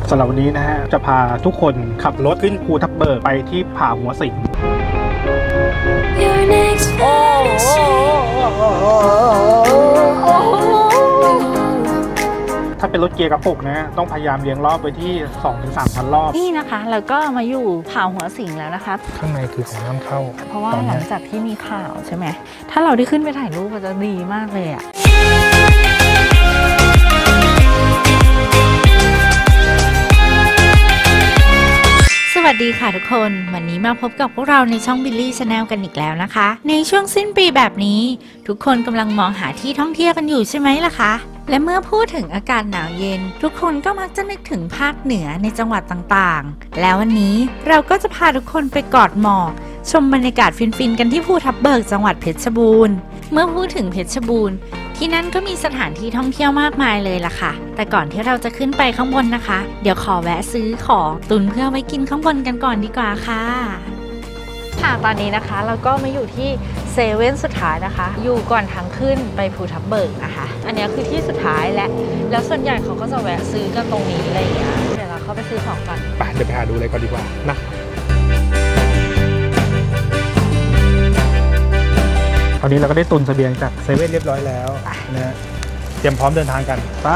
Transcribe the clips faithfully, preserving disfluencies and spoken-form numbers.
สำหรับวันนี้นะฮะจะพาทุกคนขับรถขึ้นภูทับเบิกไปที่ผาหัวสิงถ้าเป็นรถเกียร์กระปุกนะต้องพยายามเลี้ยงรอบไปที่ สองถึงสามพัน รอบนี่นะคะแล้วก็มาอยู่ผาหัวสิงแล้วนะคะข้างในคือของห้ามเข้าเพราะว่าหลังจากที่มีข่าวใช่ไหมถ้าเราได้ขึ้นไปถ่ายรูปก็จะดีมากเลยอ่ะสวัสดีค่ะทุกคนวันนี้มาพบกับพวกเราในช่องบิลลี่ชาแนลกันอีกแล้วนะคะในช่วงสิ้นปีแบบนี้ทุกคนกำลังมองหาที่ท่องเที่ยวกันอยู่ใช่ไหมล่ะคะและเมื่อพูดถึงอากาศหนาวเย็นทุกคนก็มักจะนึกถึงภาคเหนือในจังหวัดต่างๆแล้ววันนี้เราก็จะพาทุกคนไปกอดหมอกชมบรรยากาศฟินๆกันที่ภูทับเบิกจังหวัดเพชรบูรณ์เมื่อพูดถึงเพชรบูรณ์ที่นั่นก็มีสถานที่ท่องเที่ยวมากมายเลยล่ะค่ะแต่ก่อนที่เราจะขึ้นไปข้างบนนะคะเดี๋ยวขอแวะซื้อของตุนเพื่อไว้กินข้างบนกันก่อนดีกว่าค่ะค่ะตอนนี้นะคะเราก็มาอยู่ที่เซเว่นสุดท้ายนะคะอยู่ก่อนทางขึ้นไปภูทับเบิกนะคะอันนี้คือที่สุดท้ายและแล้วส่วนใหญ่เขาก็จะแวะซื้อกันตรงนี้อะไรอย่างเงี้ยเดี๋ยวเราเข้าไปซื้อของกันไปเดี๋ยวไปหาดูเลยก่อนดีกว่านะตอนนี้เราก็ได้ตุนเสบียงจากเซเว่นเรียบร้อยแล้วนะเตรียมพร้อมเดินทางกันไป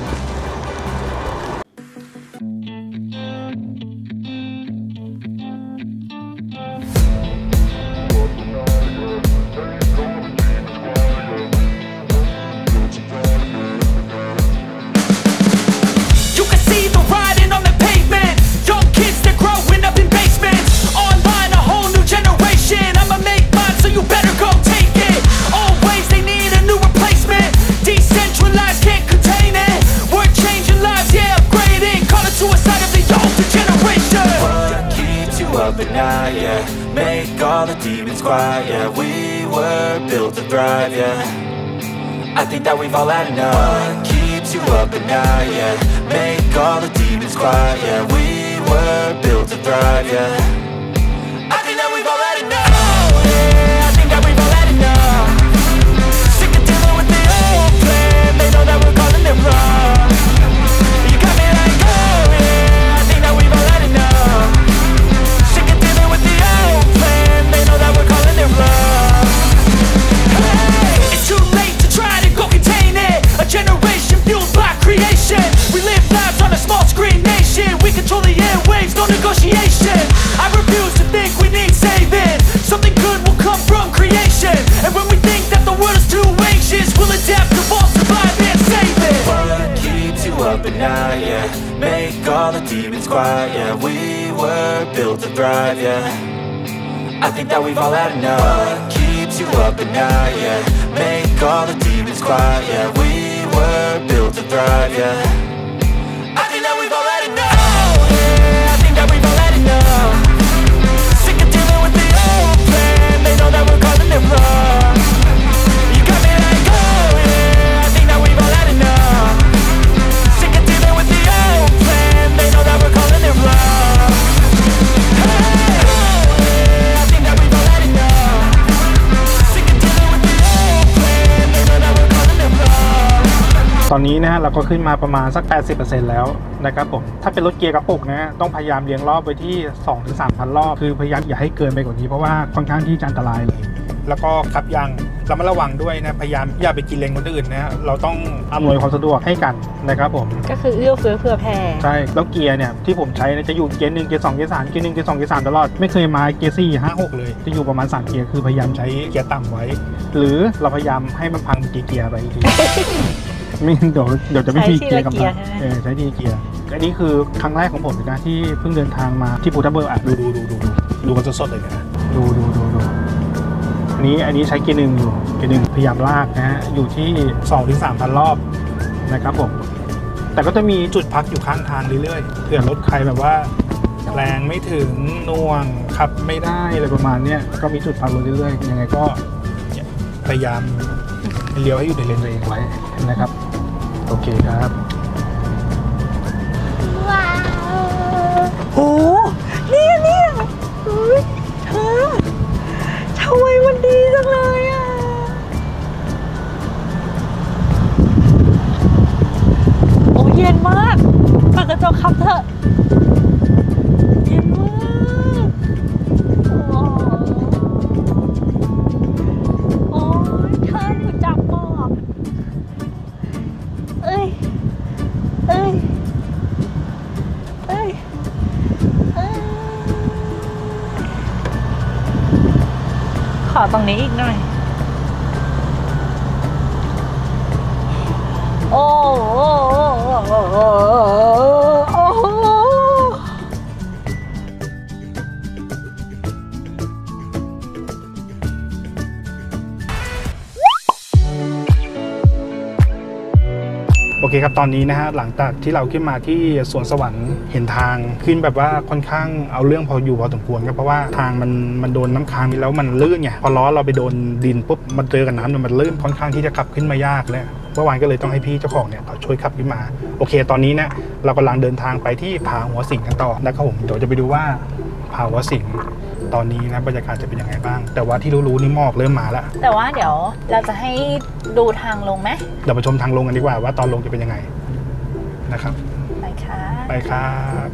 Make all the demons quiet, yeah. We were built to thrive, yeah. I think that we've all had enough. What keeps you up at night, yeah. Make all the demons quiet, yeah. We were built to thrive, yeah. I think that we've all had enough. Yeah, I think that we've all had enough. Sick of dealing with the old plan. They know that we're calling it wrong. You got me like, oh yeah. I think that we've all had enough. Sick of dealing with the old plan. They know that we're calling it wrong. Hey, it's too late to try to go contain it. A generation fueled by creation. We live lives on a small screen nation. We control the airwaves, no negotiation. I refuse to think we need saving. Something good will come from creation. And when we think that the world is too anxious, we'll adapt, evolve, survive and save it. What keeps you up at night, yeah. Make all the demons quiet, yeah. We were built to thrive, yeah. I think that we've all had enough. What keeps you up at night, yeah. Make all the demons quiet, yeah. We were built to thrive, yeah. I think that we've all had enough. Yeah, I think that we've all had enough. Sick of dealing with the old plan. They know that we're calling it wrong. You got me like, oh yeah. I think that we've all had enough. Sick of dealing with the old plan. They know that we're calling it wrong. Hey, oh yeah. I think that we've all had enough. Sick of dealing with the old plan. They know that we're calling it wrong. ตอนนี้นะฮะเราก็ขึ้นมาประมาณสัก แปดสิบเปอร์เซ็นต์ แล้วนะครับผมถ้าเป็นรถเกียร์กระปุกนะต้องพยายามเลี้ยงรอบไปที่ สองถึงสามพัน รอบคือพยายามอย่าให้เกินไปกว่านี้เพราะว่าค่อนข้างที่จะอันตรายเลยแล้วก็ขับยางเรามาระวังด้วยนะพยายามอย่าไปกินเลนคนอื่นนะเราต้องอำนวยความสะดวกให้กันนะครับผมก็คือเอื้อเฟื้อเผื่อแผ่ใช่แล้วเกียร์เนี่ยที่ผมใช้จะอยู่เกียร์หนึ่งเกียร์สองเกียร์สามเกียร์หนึ่งเกียร์สองเกียร์สามตลอดไม่เคยมาเกียร์สี่ห้าหกเลยจะอยู่ประมาณสามเกียร์คือพยายามใช้เกียร์ต่ำไว้หรือเราพยายามให้มันพังกี่เกียร์ไปทีไม่เดี๋ยวเดี๋ยวจะไม่มีเกียร์กำลังเออใช้ทีเกียร์อันนี้คือครั้งแรกของผมนะที่เพิ่งเดินทางมาที่ภูทับเบิกอ่ะดูดูดูดูดูดูกันสดๆเลยนะดูดูดูดูอันนี้อันนี้ใช้เกียร์หนึ่งอยู่เกียร์หนึ่งพยายามลากนะฮะอยู่ที่ สองถึงสามพัน รอบนะครับผมแต่ก็จะมีจุดพักอยู่ข้างทางเรื่อยๆเผื่อรถใครแบบว่าแรงไม่ถึงน่วงขับไม่ได้อะไรประมาณนี้ก็มีจุดพักเรื่อยๆยังไงก็พยายามเลี้ยวให้อยู่ในเลนตัวเองไว้นะครับโอเคครับว้าวโอ้เนี่ยเนี่ยเฮ้ยเธอทำไมมันดีจังเลยอ่ะโอ้เย็นมากเปิดกระจกครับเธอเย็นมากโอ้โอ้ยเธอหนูจับหมอกเอ้ยเอ้ยเอ้ยเอ้ยขอตรงนี้อีกหน่อยโอ้โอ้โอ้โอ้โอ้โอ้โอเคครับตอนนี้นะฮะหลังจากที่เราขึ้นมาที่สวนสวรรค์เห็นทางขึ้นแบบว่าค่อนข้างเอาเรื่องพออยู่พอสมควรครับเพราะว่าทางมันมันโดนน้ำค้างแล้วมันลื่นไงพอล้อเราไปโดนดินปุ๊บมันเจอกับน้ำเนี่ยมันลื่นค่อนข้างที่จะขับขึ้นมายากเลยเมื่อวานก็เลยต้องให้พี่เจ้าของเนี่ยเขาช่วยขับขึ้นมาโอเคตอนนี้เนี่ยเรากำลังเดินทางไปที่ผาหัวสิงกันต่อนะครับผมเดี๋ยวจะไปดูว่าผาหัวสิงตอนนี้นะบรรยากาศจะเป็นยังไงบ้างแต่ว่าที่รู้ๆนี่หมอกเริ่มมาแล้วแต่ว่าเดี๋ยวเราจะให้ดูทางลงไหมเดี๋ยวมาชมทางลงกันดีกว่าว่าตอนลงจะเป็นยังไงนะครับไปค่ะไปครับ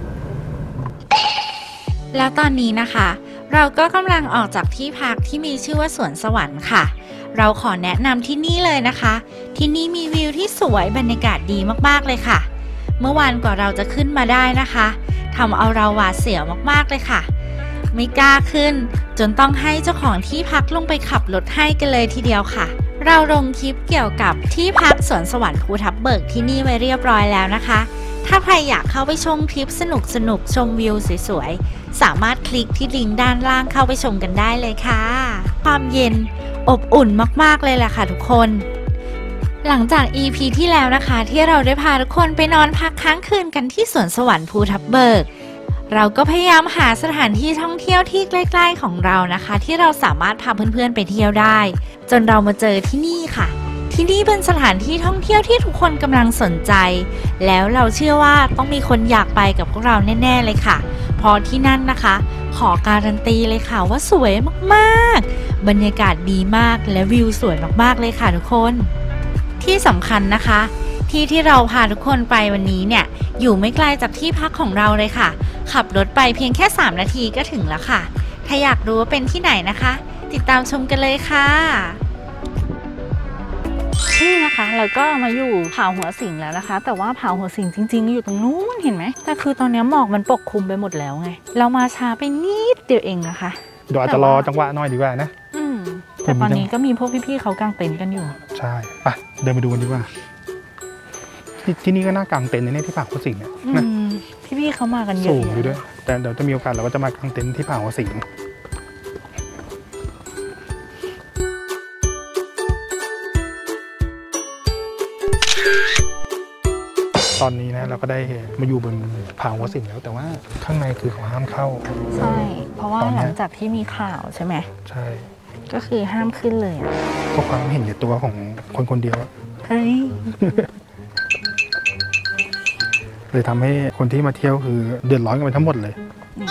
แล้วตอนนี้นะคะเราก็กำลังออกจากที่พักที่มีชื่อว่าสวนสวรรค์ค่ะเราขอแนะนำที่นี่เลยนะคะที่นี่มีวิวที่สวยบรรยากาศดีมากๆเลยค่ะเมื่อวานกว่าเราจะขึ้นมาได้นะคะทำเอาเราหวาดเสียวมากๆเลยค่ะไม่กล้าขึ้นจนต้องให้เจ้าของที่พักลงไปขับรถให้กันเลยทีเดียวค่ะเราลงคลิปเกี่ยวกับที่พักสวนสวรรค์ภูทับเบิกที่นี่ไว้เรียบร้อยแล้วนะคะถ้าใครอยากเข้าไปชมคลิปสนุกๆชมวิวสวยๆสามารถคลิกที่ลิงก์ด้านล่างเข้าไปชมกันได้เลยค่ะความเย็นอบอุ่นมากๆเลยแหละค่ะทุกคนหลังจาก อี พี ที่แล้วนะคะที่เราได้พาทุกคนไปนอนพักค้างคืนกันที่สวนสวรรค์ภูทับเบิกเราก็พยายามหาสถานที่ท่องเที่ยวที่ใกล้ๆของเรานะคะที่เราสามารถพาเพื่อนๆไปเที่ยวได้จนเรามาเจอที่นี่ค่ะที่นี่เป็นสถานที่ท่องเที่ยวที่ทุกคนกำลังสนใจแล้วเราเชื่อว่าต้องมีคนอยากไปกับพวกเราแน่ๆเลยค่ะเพราะที่นั่นนะคะขอการันตีเลยค่ะว่าสวยมากๆบรรยากาศดีมากและวิวสวยมากๆเลยค่ะทุกคนที่สำคัญนะคะที่ที่เราพาทุกคนไปวันนี้เนี่ยอยู่ไม่ไกลจากที่พักของเราเลยค่ะขับรถไปเพียงแค่สามนาทีก็ถึงแล้วค่ะถ้าอยากรู้ว่าเป็นที่ไหนนะคะติดตามชมกันเลยค่ะนี่นะคะเราก็มาอยู่ผาหัวสิงแล้วนะคะแต่ว่าผาหัวสิงจริงๆอยู่ตรงนู้นเห็นไหมแต่คือตอนนี้หมอกมันปกคลุมไปหมดแล้วไงเรามาช้าไปนิดเดียวเองนะคะเดี๋ยวอาจจะรอจังหวะหน่อยดีกว่านะอืมแต่ตอนนี้ก็มีพวกพี่ๆเขากางเต็นท์กันอยู่ใช่ไปเดินไปดูกันดีกว่าที่นี่ก็น่ากางเต็นท์เนี่ยที่ผาหัวสิงเนี่ยนะพี่ๆเขามากันเยอะสูงอยู่ด้วยแต่เดี๋ยวจะมีโอกาสเราก็จะมากางเต็นท์ที่ผาหัวสิงตอนนี้นะเราก็ได้มาอยู่บนผาหัวสิงแล้วแต่ว่าข้างในคือเขาห้ามเข้าใช่เพราะว่าหลังจากที่มีข่าวใช่ไหมใช่ก็คือห้ามขึ้นเลยเพราะความเห็นในตัวของคนคนเดียวเฮ้ยเลยทำให้คนที่มาเที่ยวคือเดือดร้อนกันไปทั้งหมดเลย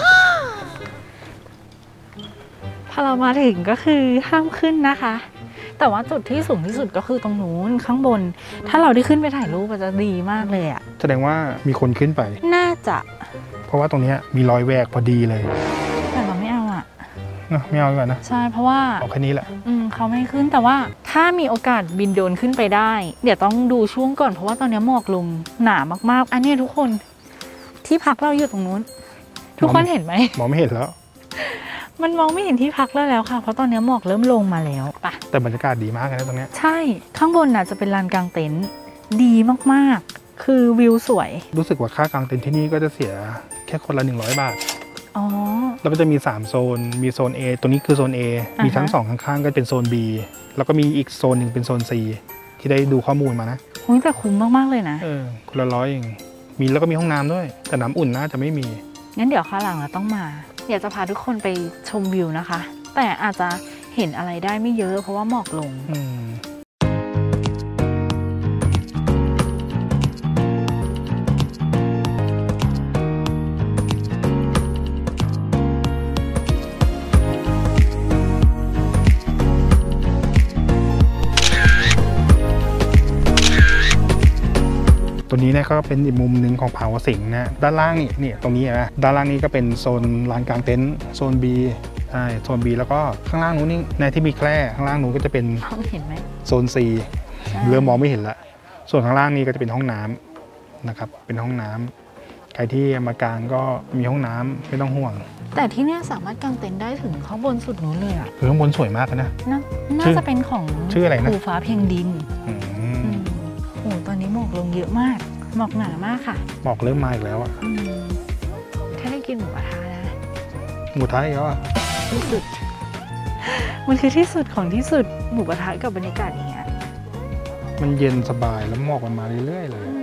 พอเรามาถึงก็คือห้ามขึ้นนะคะแต่ว่าจุดที่สูงที่สุดก็คือตรงนู้นข้างบนถ้าเราได้ขึ้นไปถ่ายรูปมันจะดีมากเลยอ่ะแสดงว่ามีคนขึ้นไปน่าจะเพราะว่าตรงนี้มีรอยแหวกพอดีเลยแต่เราไม่เอาอ่ะไม่เอาดีกว่านะใช่เพราะว่าเอาแค่นี้แหละอืมเขาไม่ขึ้นแต่ว่าถ้ามีโอกาสบินโดรนขึ้นไปได้เดี๋ยวต้องดูช่วงก่อนเพราะว่าตอนนี้หมอกลงหนามากๆอันนี้ทุกคนที่พักเราอยู่ตรงนู้นทุกคนเห็นไหมมองไม่เห็นแล้วมันมองไม่เห็นที่พักแล้วแล้วค่ะเพราะตอนนี้หมอกเริ่มลงมาแล้วปะแต่บรรยากาศดีมากเลยนะตรงนี้ใช่ข้างบนน่ะจะเป็นลานกางเต็นท์ดีมากๆคือวิวสวยรู้สึกว่าค่ากางเต็นท์ที่นี่ก็จะเสียแค่คนละหนึ่งร้อยบาทอ๋อแล้วมันจะมีสามโซนมีโซน A ตัวนี้คือโซน A มีชั้นสองข้างๆก็เป็นโซน B แล้วก็มีอีกโซนหนึ่งเป็นโซน C ที่ได้ดูข้อมูลมานะโอ้ยแต่คุ้มมากๆเลยนะเออคนละร้อยเองมีแล้วก็มีห้องน้ำด้วยแต่น้ำอุ่นน่าจะไม่มีงั้นเดี๋ยวคราวหลังเราต้องมาอยากจะพาทุกคนไปชมวิวนะคะแต่อาจจะเห็นอะไรได้ไม่เยอะเพราะว่าหมอกลงตัวนี้เนี่ยก็เป็นอีกมุมหนึ่งของผาหัวสิงนะด้านล่างนี่นี่ตรงนี้นะด้านล่างนี้ก็เป็นโซนลานกลางเต็นท์โซน B ใช่โซน B แล้วก็ข้างล่างนู้นนี่ในที่มีแคร่ข้างล่างนู้นก็จะเป็นเห็นไหมโซน C เริ่มมองไม่เห็นละส่วนข้างล่างนี้ก็จะเป็นห้องน้ำนะครับเป็นห้องน้ำใครที่มากางก็มีห้องน้ำไม่ต้องห่วงแต่ที่นี่สามารถกางเต็นท์ได้ถึงข้างบนสุดนู้นเลยอ่ะคือข้างบนสวยมากนะน่าจะเป็นของชื่ออะไรนะภูฟ้าเพียงดินโอ้ตอนนี้หมอกลงเยอะมากหมอกหนามากค่ะหมอกเริ่มมาอีกแล้วอ่ะถ้าได้กินหมูกระทะนะหมูกระทะอีกแล้วอ่ะที่สุดมันคือที่สุดของที่สุดหมูกระทะกับบรรยากาศอย่างเงี้ยมันเย็นสบายแล้วหมอกมันมาเรื่อยๆเลย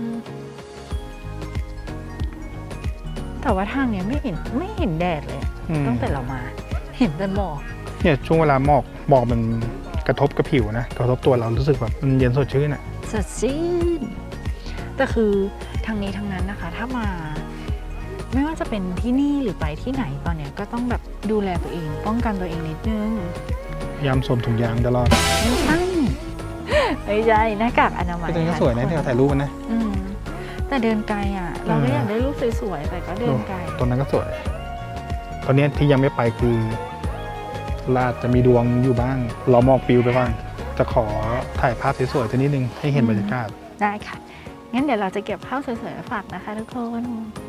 แต่ว่าทางเนี้ยไม่เห็นไม่เห็นแดดเลยตั้งแต่เรามาเห็นแต่หมอกเนี่ยช่วงเวลาหมอกหมอกมันกระทบกับผิวนะกระทบตัวเรารู้สึกแบบมันเย็นสดชื่นอ่ะสดชื่นแต่คือทางนี้ทางนั้นนะคะถ้ามาไม่ว่าจะเป็นที่นี่หรือไปที่ไหนตอนเนี้ยก็ต้องแบบดูแลตัวเองป้องกันตัวเองนิดนึงยามสวมถุงยางตลอดไม่ใช่ไม่ใช่หน้ากากอนามัยก็สวยนะที่เราถ่ายรูปนะแต่เดินไกลอ่ะเราก็อยากได้รูปสวยๆแต่ก็เดินไกลตรงนั้นก็สวยตอนนี้ที่ยังไม่ไปคือลาดจะมีดวงอยู่บ้างเรามองปิวไปบ้างจะขอถ่ายภาพสวยๆสักนิดนึงให้เห็นบรรยากาศได้ค่ะงั้นเดี๋ยวเราจะเก็บภาพสวยๆมาฝากนะคะทุกคน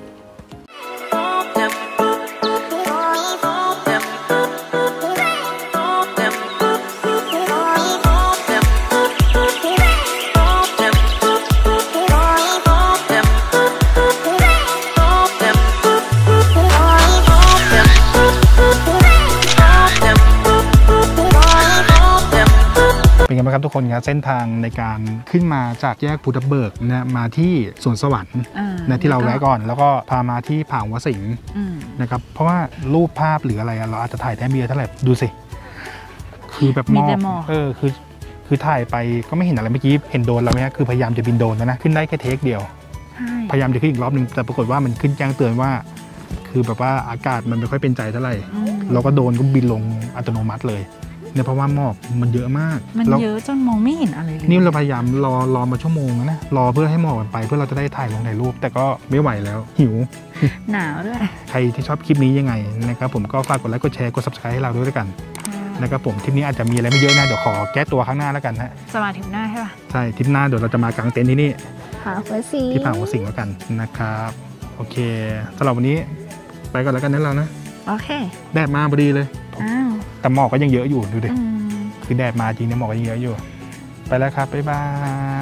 เป็นไงบ้างครับทุกคนครับเส้นทางในการขึ้นมาจากแยกภูทับเบิกนะมาที่สวนสวรรค์นะที่เราแวะก่อนแล้วก็พามาที่ผาหัวสิงนะครับเพราะว่ารูปภาพหรืออะไรเราอาจจะถ่ายแท้เมียเท่าไหร่ดูสิคือแบบมองเออคือคือถ่ายไปก็ไม่เห็นอะไรเมื่อกี้เห็นโดนแล้วไหมคือพยายามจะบินโดนแล้วนะขึ้นได้แค่เทคเดียวพยายามจะขึ้นอีกรอบนึงแต่ปรากฏว่ามันขึ้นแจ้งเตือนว่าคือแบบว่าอากาศมันไม่ค่อยเป็นใจเท่าไหร่เราก็โดนก็บินลงอัตโนมัติเลยเนี่ยเพราะว่าหมอกมันเยอะมากมันเยอะจนมองไม่เห็นอะไรเลยนี่เราพยายามรอรอมาชั่วโมงนะรอเพื่อให้หมอกมันไปเพื่อเราจะได้ถ่ายลงถ่ายรูปแต่ก็ไม่ไหวแล้วหิวหนาวด้วยใครที่ชอบคลิปนี้ยังไงนะครับผมก็ฝากกดไลค์กดแชร์กด ซับสไครบ์ ให้เราด้วยด้วยกันนะครับผมทริปนี้อาจจะมีอะไรไม่เยอะนะเดี๋ยวขอแก้ตัวข้างหน้าแล้วกันนะจะมาทริปหน้าใช่ป่ะใช่ทริปหน้าเดี๋ยวเราจะมากางเต็นท์ที่นี่ผาหัวสิงที่ผาหัวสิงแล้วกันนะครับโอเคสำหรับวันนี้ไปก่อนแล้วกันนะเรานะโอเคแดดมาพอดีเลยอ้าวแต่หมอกก็ยังเยอะอยู่ดูดิคือแดดมาจริงเนี่ยหมอกก็ยังเยอะอยู่ไปแล้วครับบ๊ายบาย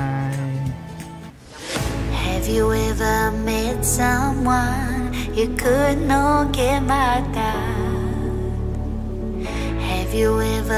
Have you ever met someone you could not get mad at Have you ever